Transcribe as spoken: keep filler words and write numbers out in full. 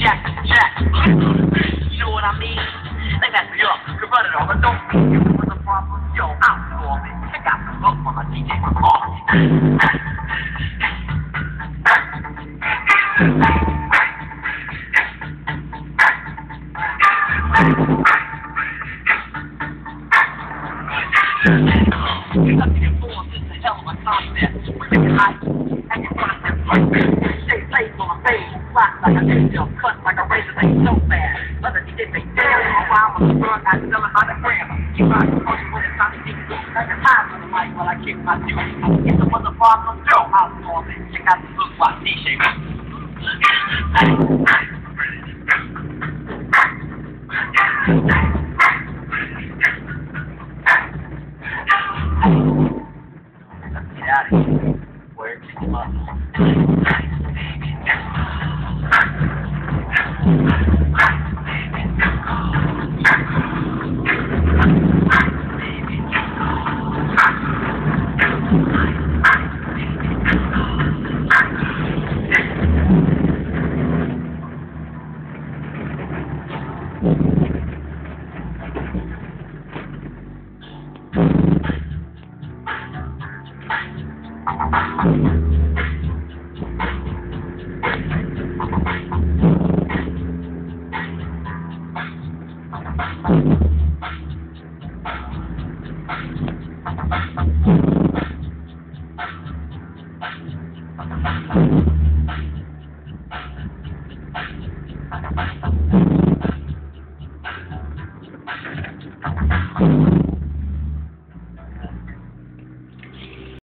jack, jack. You know what I mean? They mess me up, could run it all, but don't think it was a problem. Yo, I'm storming. Check out the book from my D J McCall. Nothing informed is a hell of a concept. We make it hot, and you run it perfect. Stay safe on a fade, flat like a ninja, cut like a razor, they so fast. Other D Js they dare, a while on the front, I sell it by the gram. Keep my promotion when it's time to get good. Like a time on the mic while I kick my juice. Get the motherfucker, yo, I'll storm it. Check out the book, watch D J. Get out of here. Where to the muscle? Thank you.